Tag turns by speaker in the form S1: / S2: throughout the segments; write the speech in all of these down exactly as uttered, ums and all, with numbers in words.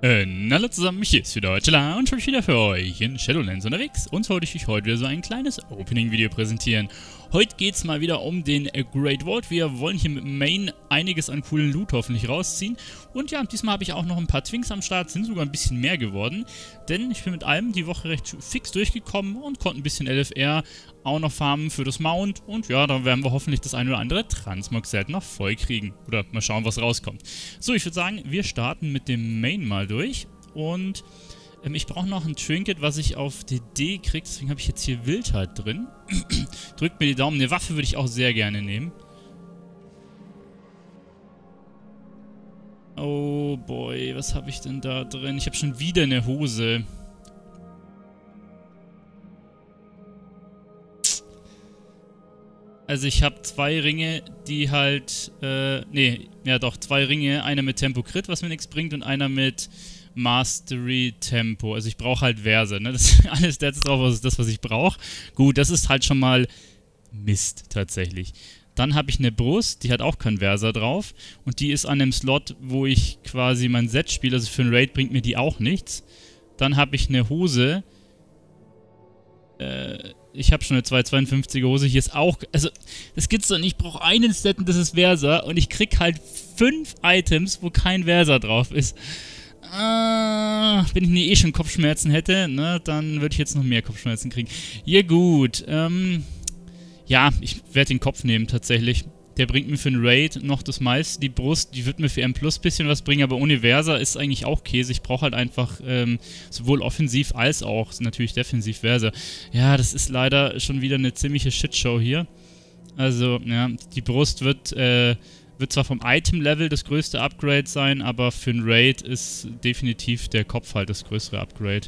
S1: Äh, hallo zusammen, hier ist wieder heute La und schon wieder für euch in Shadowlands unterwegs und wollte ich euch heute wieder so ein kleines Opening-Video präsentieren. Heute geht es mal wieder um den Great Vault. Wir wollen hier mit Main einiges an coolen Loot hoffentlich rausziehen. Und ja, diesmal habe ich auch noch ein paar Twinks am Start, sind sogar ein bisschen mehr geworden. Denn ich bin mit allem die Woche recht fix durchgekommen und konnte ein bisschen L F R auch noch farmen für das Mount. Und ja, da werden wir hoffentlich das ein oder andere Transmog-Set noch voll kriegen. Oder mal schauen, was rauskommt. So, ich würde sagen, wir starten mit dem Main mal durch. Und ähm, ich brauche noch ein Trinket, was ich auf D D kriege. Deswegen habe ich jetzt hier Wildheit drin. Drückt mir die Daumen. Eine Waffe würde ich auch sehr gerne nehmen. Oh boy, was habe ich denn da drin? Ich habe schon wieder eine Hose. Also ich habe zwei Ringe, die halt, äh, nee, ja doch, zwei Ringe. Einer mit Tempo Crit, was mir nichts bringt, und einer mit Mastery Tempo. Also ich brauche halt Verse, ne? Das ist alles Stats drauf, das ist das, was ich brauche. Gut, das ist halt schon mal Mist, tatsächlich. Dann habe ich eine Brust, die hat auch keinen Versa drauf. Und die ist an dem Slot, wo ich quasi mein Set spiele. Also für einen Raid bringt mir die auch nichts. Dann habe ich eine Hose. Äh... Ich habe schon eine zwei zweiundfünfziger Hose. Hier ist auch... Also, das gibt's doch nicht. Ich brauche einen Set und das ist Versa. Und ich krieg halt fünf Items, wo kein Versa drauf ist. Ah, wenn ich nie eh schon Kopfschmerzen hätte, ne, dann würde ich jetzt noch mehr Kopfschmerzen kriegen. Ja, gut. Ähm, ja, ich werde den Kopf nehmen, tatsächlich. Der bringt mir für einen Raid noch das meiste. Die Brust, die wird mir für M plus ein bisschen was bringen, aber ohne Versa ist eigentlich auch Käse. Ich brauche halt einfach ähm, sowohl offensiv als auch natürlich defensiv Versa. Ja, das ist leider schon wieder eine ziemliche Shitshow hier. Also, ja, die Brust wird, äh, wird zwar vom Item-Level das größte Upgrade sein, aber für einen Raid ist definitiv der Kopf halt das größere Upgrade.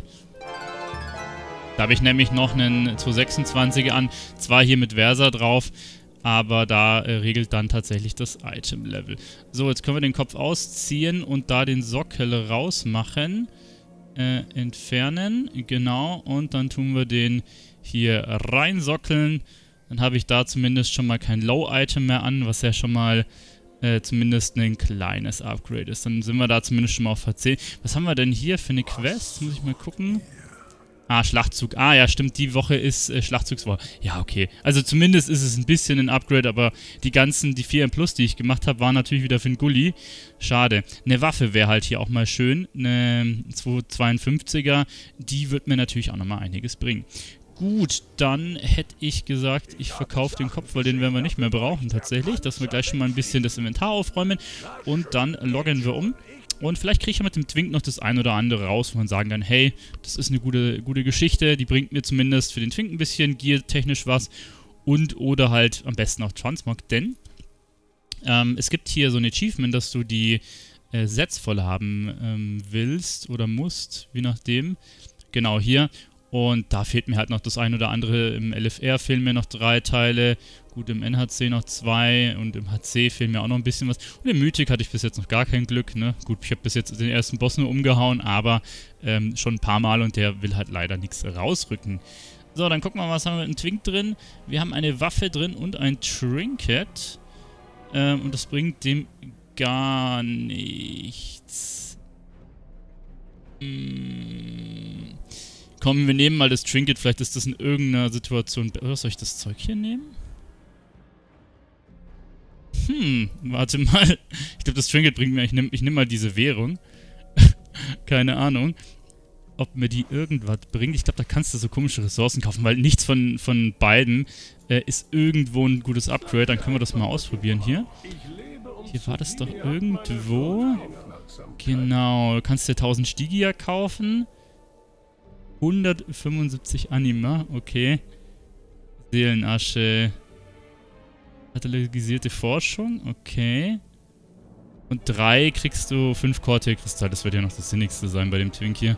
S1: Da habe ich nämlich noch einen zweihundertsechsundzwanziger an, zwar hier mit Versa drauf, aber da äh, regelt dann tatsächlich das Item-Level. So, jetzt können wir den Kopf ausziehen und da den Sockel rausmachen. Äh, entfernen, genau. Und dann tun wir den hier reinsockeln. Dann habe ich da zumindest schon mal kein Low-Item mehr an, was ja schon mal äh, zumindest ein kleines Upgrade ist. Dann sind wir da zumindest schon mal auf V zehn. Was haben wir denn hier für eine Quest? Muss ich mal gucken. Ah, Schlachtzug. Ah, ja, stimmt, die Woche ist äh, Schlachtzugswoche. Ja, okay. Also zumindest ist es ein bisschen ein Upgrade, aber die ganzen, die vier M plus, die ich gemacht habe, waren natürlich wieder für den Gully. Schade. Eine Waffe wäre halt hier auch mal schön. Eine zweihundertzweiundfünfziger, die wird mir natürlich auch nochmal einiges bringen. Gut, dann hätte ich gesagt, ich verkaufe den Kopf, weil den werden wir nicht mehr brauchen tatsächlich. Dass wir gleich schon mal ein bisschen das Inventar aufräumen und dann loggen wir um. Und vielleicht kriege ich ja mit dem Twink noch das ein oder andere raus, wo man sagen kann, hey, das ist eine gute, gute Geschichte, die bringt mir zumindest für den Twink ein bisschen gear-technisch was und oder halt am besten auch Transmog, denn ähm, es gibt hier so ein Achievement, dass du die äh, Sets voll haben ähm, willst oder musst, je nachdem. Genau, hier. Und da fehlt mir halt noch das ein oder andere. Im L F R fehlen mir noch drei Teile. Gut, im N H C noch zwei. Und im H C fehlen mir auch noch ein bisschen was. Und im Mythic hatte ich bis jetzt noch gar kein Glück, ne? Gut, ich habe bis jetzt den ersten Boss nur umgehauen, aber ähm, schon ein paar Mal und der will halt leider nichts rausrücken. So, dann gucken wir mal, was haben wir mit dem Twink drin. Wir haben eine Waffe drin und ein Trinket. Ähm, und das bringt dem gar nichts. Hm... Komm, wir nehmen mal das Trinket. Vielleicht ist das in irgendeiner Situation... Oder soll ich das Zeug hier nehmen? Hm, warte mal. Ich glaube, das Trinket bringt mir... Ich nehme ich nehm mal diese Währung. Keine Ahnung, ob mir die irgendwas bringt. Ich glaube, da kannst du so komische Ressourcen kaufen, weil nichts von, von beiden äh, ist irgendwo ein gutes Upgrade. Dann können wir das mal ausprobieren hier. Hier war das doch irgendwo. Genau, du kannst dir tausend Stygia kaufen. hundertfünfundsiebzig Anima, okay. Seelenasche. Katalogisierte Forschung, okay. Und drei kriegst du fünf Cortex-Kristall. Das wird ja noch das Sinnigste sein bei dem Twink hier.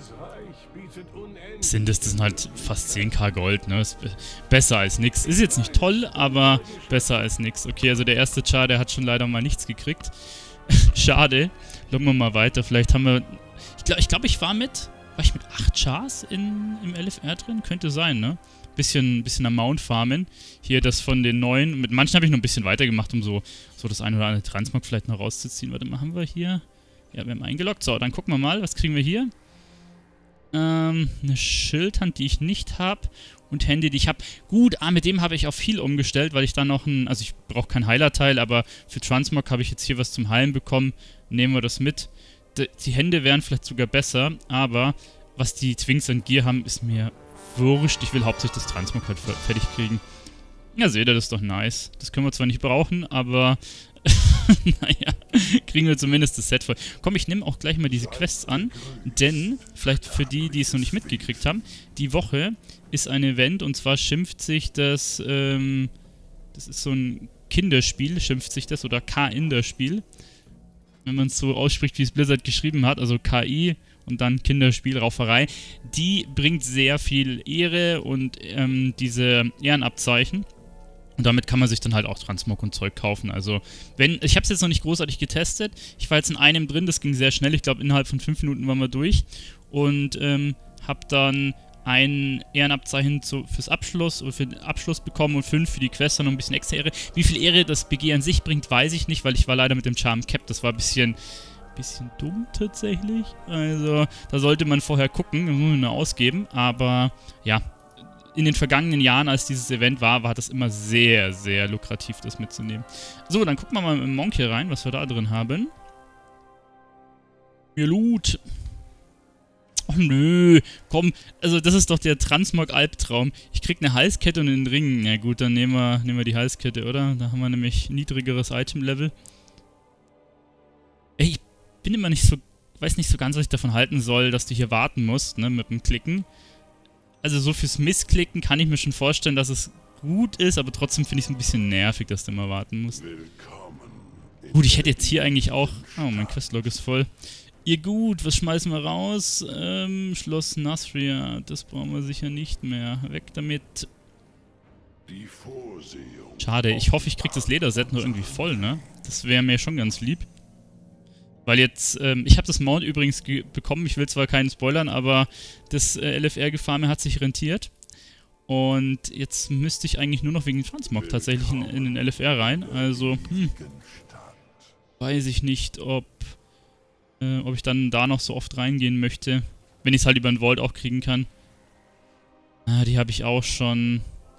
S1: Sind das, das sind halt fast zehn K Gold, ne? Ist besser als nix. Ist jetzt nicht toll, aber besser als nix. Okay, also der erste Char, der hat schon leider mal nichts gekriegt. Schade. Loggen wir mal weiter. Vielleicht haben wir... Ich glaube, ich, glaub, ich war mit... War ich mit acht Chars in, im L F R drin? Könnte sein, ne? Bisschen, bisschen am Mount farmen. Hier das von den neuen. Mit manchen habe ich noch ein bisschen weitergemacht, um so, so das ein oder andere Transmog vielleicht noch rauszuziehen. Warte mal, haben wir hier... Ja, wir haben eingeloggt. So, dann gucken wir mal, was kriegen wir hier? Ähm, eine Schildhand, die ich nicht habe. Und Handy, die ich habe. Gut, ah, mit dem habe ich auch viel umgestellt, weil ich dann noch ein... Also ich brauche kein Heilerteil, aber für Transmog habe ich jetzt hier was zum Heilen bekommen. Nehmen wir das mit. D die Hände wären vielleicht sogar besser, aber was die Twinks an Gear haben, ist mir wurscht. Ich will hauptsächlich das Transmog halt fertig kriegen. Ja, seht ihr, das ist doch nice. Das können wir zwar nicht brauchen, aber... naja, kriegen wir zumindest das Set voll. Komm, ich nehme auch gleich mal diese Quests an, denn, vielleicht für die, die es noch nicht mitgekriegt haben, die Woche ist ein Event und zwar schimpft sich das, ähm, das ist so ein Kinderspiel, schimpft sich das, oder K-Inderspiel, wenn man es so ausspricht, wie es Blizzard geschrieben hat, also K I und dann Kinderspiel, Rauferei, die bringt sehr viel Ehre und ähm, diese Ehrenabzeichen. Und damit kann man sich dann halt auch Transmog und Zeug kaufen. Also, wenn, ich habe es jetzt noch nicht großartig getestet. Ich war jetzt in einem drin, das ging sehr schnell. Ich glaube, innerhalb von fünf Minuten waren wir durch. Und ähm, habe dann ein Ehrenabzeichen zu, fürs Abschluss oder für den Abschluss bekommen und fünf für die Quest, dann noch ein bisschen extra Ehre. Wie viel Ehre das B G an sich bringt, weiß ich nicht, weil ich war leider mit dem Charm Cap. Das war ein bisschen, bisschen dumm tatsächlich. Also, da sollte man vorher gucken, das muss man nur ausgeben. Aber, ja. In den vergangenen Jahren, als dieses Event war, war das immer sehr, sehr lukrativ, das mitzunehmen. So, dann gucken wir mal im Monk hier rein, was wir da drin haben. Mir Loot. Oh nö, komm, also das ist doch der Transmog-Albtraum. Ich krieg eine Halskette und einen Ring. Na gut, dann nehmen wir, nehmen wir die Halskette, oder? Da haben wir nämlich niedrigeres Item-Level. Ey, ich bin immer nicht so, weiß nicht so ganz, was ich davon halten soll, dass du hier warten musst, ne, mit dem Klicken. Also so fürs Missklicken kann ich mir schon vorstellen, dass es gut ist, aber trotzdem finde ich es ein bisschen nervig, dass du immer warten musst. Gut, ich hätte jetzt hier eigentlich auch... Oh, mein Questlog ist voll. Ihr gut, was schmeißen wir raus? Ähm, Schloss Nasria, das brauchen wir sicher nicht mehr. Weg damit. Schade, ich hoffe, ich krieg das Lederset nur irgendwie voll, ne? Das wäre mir schon ganz lieb. Weil jetzt, ähm, ich habe das Mount übrigens bekommen, ich will zwar keinen spoilern, aber das äh, L F R-Gefahr hat sich rentiert. Und jetzt müsste ich eigentlich nur noch wegen Transmog tatsächlich in, in den L F R rein. Also, hm, weiß ich nicht, ob, äh, ob ich dann da noch so oft reingehen möchte. Wenn ich es halt über den Vault auch kriegen kann. Ah, die habe ich auch schon.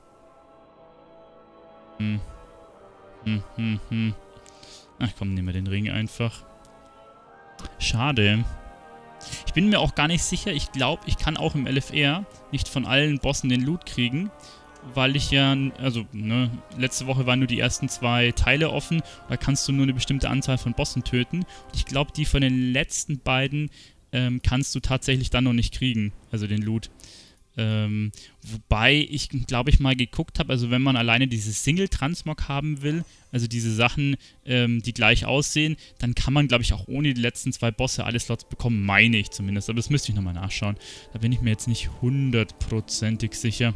S1: Hm. Hm, hm, hm. Ach komm, nehmen wir den Ring einfach. Schade. Ich bin mir auch gar nicht sicher. Ich glaube, ich kann auch im L F R nicht von allen Bossen den Loot kriegen, weil ich ja, also, ne, letzte Woche waren nur die ersten zwei Teile offen. Da kannst du nur eine bestimmte Anzahl von Bossen töten. Und ich glaube, die von den letzten beiden ähm, kannst du tatsächlich dann noch nicht kriegen. Also den Loot. Ähm, wobei ich, glaube ich, mal geguckt habe, also wenn man alleine dieses Single-Transmog haben will, also diese Sachen, ähm, die gleich aussehen, dann kann man, glaube ich, auch ohne die letzten zwei Bosse alle Slots bekommen, meine ich zumindest. Aber das müsste ich nochmal nachschauen. Da bin ich mir jetzt nicht hundertprozentig sicher.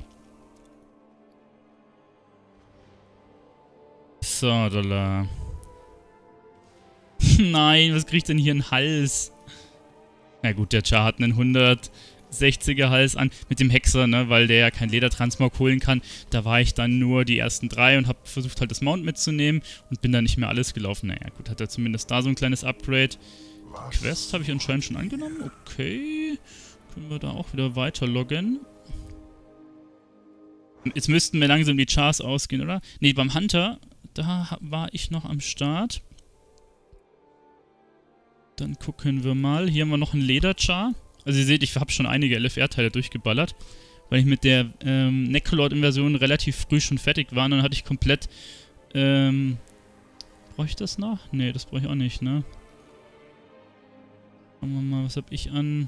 S1: So, da. Nein, was kriegt denn hier ein Hals? Na gut, der Char hat einen hundertsechziger Hals an mit dem Hexer, ne, weil der ja kein Ledertransmog holen kann. Da war ich dann nur die ersten drei und habe versucht halt das Mount mitzunehmen und bin dann nicht mehr alles gelaufen. Naja, gut, hat er zumindest da so ein kleines Upgrade. Die Quest habe ich anscheinend schon angenommen. Okay, können wir da auch wieder weiter loggen. Jetzt müssten mir langsam die Chars ausgehen, oder? Ne, beim Hunter, da war ich noch am Start. Dann gucken wir mal. Hier haben wir noch einen Lederchar. Also ihr seht, ich habe schon einige L F R-Teile durchgeballert, weil ich mit der ähm, Necrolord-Inversion relativ früh schon fertig war. Und dann hatte ich komplett... Ähm, brauche ich das noch? Ne, das brauche ich auch nicht, ne? Schauen wir mal, was habe ich an...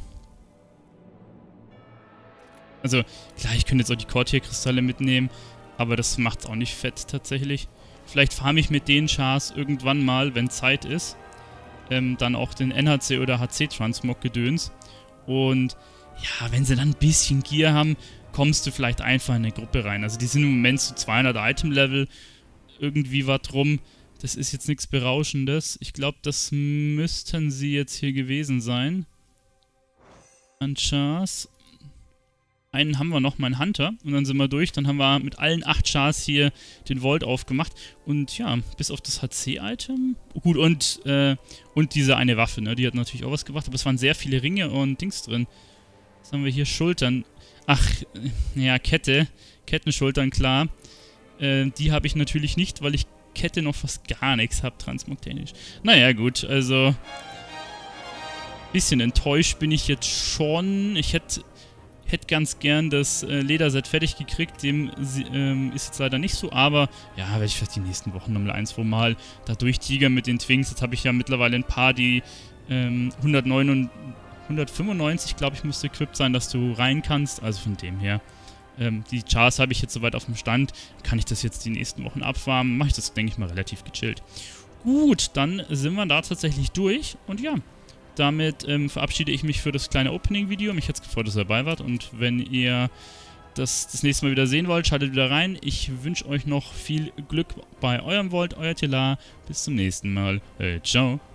S1: Also, klar, ich könnte jetzt auch die Core-Tier-Kristalle mitnehmen, aber das macht's auch nicht fett tatsächlich. Vielleicht farme ich mit den Chars irgendwann mal, wenn Zeit ist, ähm, dann auch den N H C oder H C-Transmog-Gedöns. Und ja, wenn sie dann ein bisschen Gear haben, kommst du vielleicht einfach in eine Gruppe rein. Also die sind im Moment zu zweihundert Item-Level, irgendwie was drum. Das ist jetzt nichts Berauschendes. Ich glaube, das müssten sie jetzt hier gewesen sein. An Chars. einen haben wir noch, mein Hunter. Und dann sind wir durch. Dann haben wir mit allen acht Chars hier den Vault aufgemacht. Und ja, bis auf das H C-Item. Gut, und, äh, und diese eine Waffe, ne? Die hat natürlich auch was gebracht. Aber es waren sehr viele Ringe und Dings drin. Was haben wir hier? Schultern. Ach, ja, Kette. Kettenschultern, klar. Äh, die habe ich natürlich nicht, weil ich Kette noch fast gar nichts habe, transmogtechnisch. Naja, gut, also... Bisschen enttäuscht bin ich jetzt schon. Ich hätte hätt ganz gern das äh, Lederset fertig gekriegt. Dem ähm, ist jetzt leider nicht so, aber ja, werde ich vielleicht die nächsten Wochen nochmal ein, zwei Mal da durchtigern mit den Twinks. Jetzt habe ich ja mittlerweile ein paar, die ähm, hundertneun und hundertfünfundneunzig, glaube ich, müsste equipped sein, dass du rein kannst. Also von dem her. Ähm, die Chars habe ich jetzt soweit auf dem Stand. Kann ich das jetzt die nächsten Wochen abfarmen? Mache ich das, denke ich mal, relativ gechillt. Gut, dann sind wir da tatsächlich durch. Und ja, damit ähm, verabschiede ich mich für das kleine Opening-Video. Mich hat es gefreut, dass ihr dabei wart. Und wenn ihr das das nächste Mal wieder sehen wollt, schaltet wieder rein. Ich wünsche euch noch viel Glück bei eurem Vault, euer Telar. Bis zum nächsten Mal. Äh, ciao.